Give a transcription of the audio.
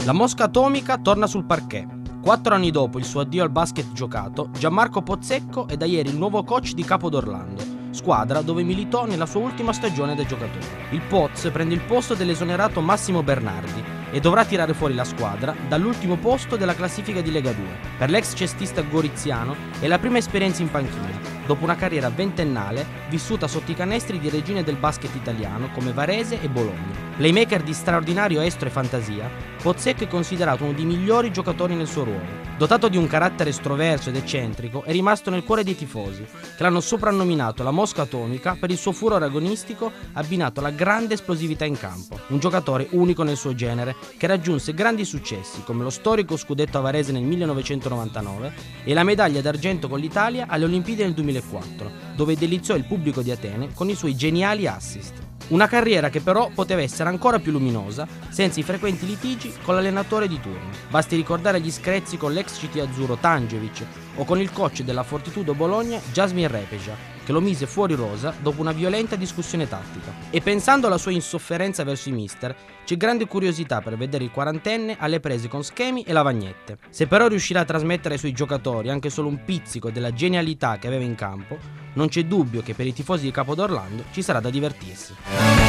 La Mosca Atomica torna sul parquet. 4 anni dopo il suo addio al basket giocato, Gianmarco Pozzecco è da ieri il nuovo coach di Capodorlando, squadra dove militò nella sua ultima stagione da giocatore. Il Poz prende il posto dell'esonerato Massimo Bernardi e dovrà tirare fuori la squadra dall'ultimo posto della classifica di Lega 2. Per l'ex cestista goriziano è la prima esperienza in panchina, dopo una carriera ventennale vissuta sotto i canestri di regine del basket italiano come Varese e Bologna. Playmaker di straordinario estro e fantasia, Pozzecco è considerato uno dei migliori giocatori nel suo ruolo. Dotato di un carattere estroverso ed eccentrico, è rimasto nel cuore dei tifosi, che l'hanno soprannominato la Mosca Atomica per il suo furore agonistico abbinato alla grande esplosività in campo. Un giocatore unico nel suo genere, che raggiunse grandi successi come lo storico scudetto a Varese nel 1999 e la medaglia d'argento con l'Italia alle Olimpiadi nel 2004, dove deliziò il pubblico di Atene con i suoi geniali assist. Una carriera che però poteva essere ancora più luminosa senza i frequenti litigi con l'allenatore di turno. Basti ricordare gli screzi con l'ex CT azzurro Tangevic o con il coach della Fortitudo Bologna Jasmin Repeja, che lo mise fuori rosa dopo una violenta discussione tattica. E pensando alla sua insofferenza verso i mister, c'è grande curiosità per vedere il quarantenne alle prese con schemi e lavagnette. Se però riuscirà a trasmettere ai suoi giocatori anche solo un pizzico della genialità che aveva in campo, non c'è dubbio che per i tifosi di Capodorlando ci sarà da divertirsi.